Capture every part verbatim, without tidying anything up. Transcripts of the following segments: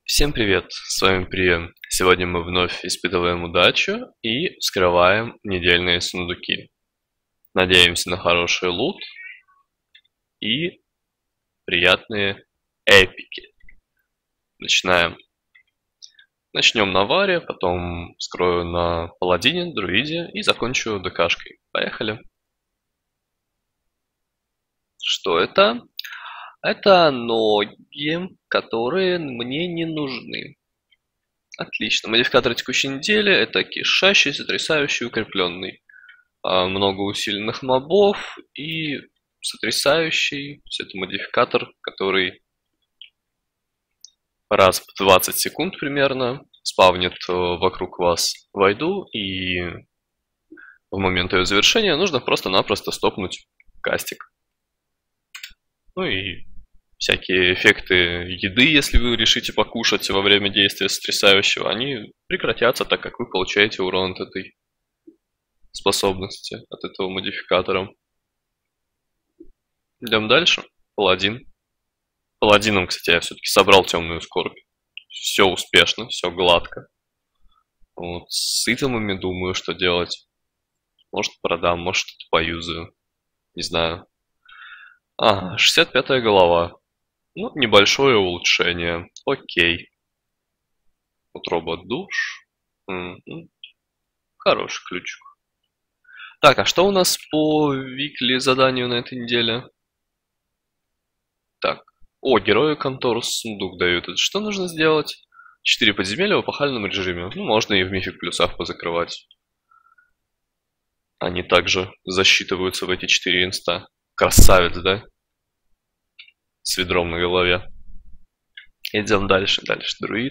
Всем привет, с вами Прием. Сегодня мы вновь испытываем удачу и вскрываем недельные сундуки. Надеемся на хороший лут и приятные эпики. Начинаем. Начнем на варе, потом вскрою на паладине, друиде и закончу ДКшкой. Поехали. Что это? Это ноги, которые мне не нужны. Отлично. Модификатор текущей недели — это кишащий, сотрясающий, укрепленный. А, много усиленных мобов и сотрясающий. Это модификатор, который раз в двадцать секунд примерно спавнит вокруг вас войду, и в момент ее завершения нужно просто-напросто стопнуть кастик. Ну и всякие эффекты еды, если вы решите покушать во время действия сотрясающего, они прекратятся, так как вы получаете урон от этой способности, от этого модификатора. Идем дальше. Паладин. Паладином, кстати, я все-таки собрал темную скорбь. Все успешно, все гладко. Вот. С итемами думаю, что делать. Может, продам, может, что-то поюзаю. Не знаю. Ага, шестьдесят пятая голова. Ну, небольшое улучшение. Окей. Утроба душ. Угу. Хороший ключик. Так, а что у нас по викли заданию на этой неделе? Так. О, герою контору сундук дают. Это что нужно сделать? четыре подземелья в эпохальном режиме. Ну, можно и в мифик плюсах позакрывать. Они также засчитываются в эти четыре инста. Красавец, да? С ведром на голове. Идем дальше, дальше. Друид.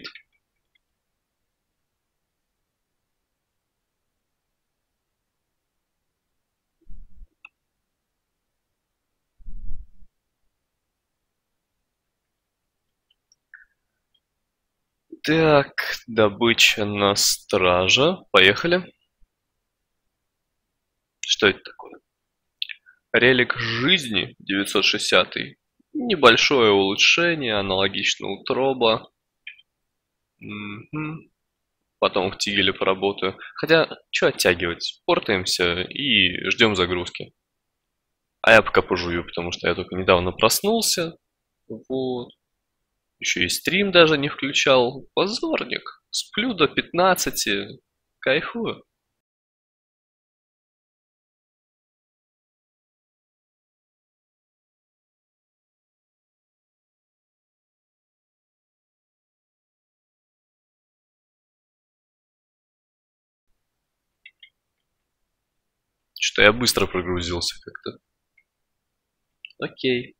Так, добыча на стража. Поехали. Что это такое? Релик жизни девятьсот шестидесятый. Небольшое улучшение, аналогично утроба. Угу. Потом в Тигеле поработаю. Хотя, что оттягивать? Портаемся и ждем загрузки. А я пока пожую, потому что я только недавно проснулся. Вот. Еще и стрим даже не включал. Позорник. Сплю до пятнадцати. Кайфую. Что я быстро прогрузился как-то. Окей.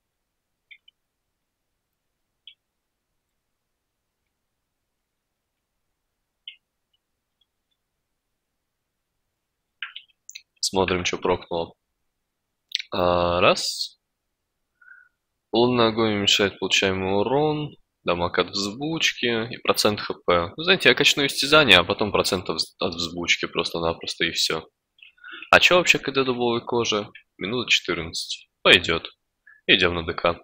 Смотрим, что прокнуло. А, раз. Лунный огонь уменьшает получаемый урон, дамаг от взбучки и процент хп. Ну, знаете, я качну истязание, а потом процент от взбучки просто-напросто и все. А что вообще КД дубовой кожи? Минута четырнадцать. Пойдет. Идем на ДК.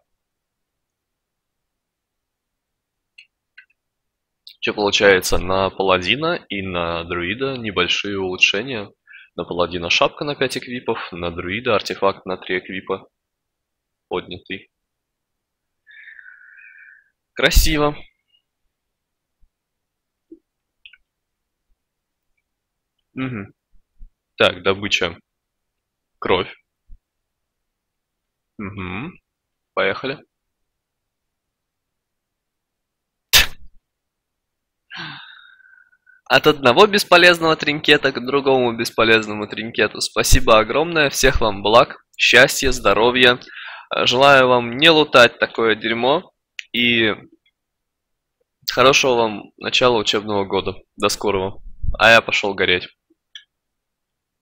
Что получается? На паладина и на друида небольшие улучшения. На паладина шапка на пять эквипов, на друида артефакт на три эквипа. Поднятый. Красиво. Угу. Так, добыча. Кровь. Угу. Поехали. От одного бесполезного тринкета к другому бесполезному тринкету. Спасибо огромное. Всех вам благ, счастья, здоровья. Желаю вам не лутать такое дерьмо. И хорошего вам начала учебного года. До скорого. А я пошел гореть.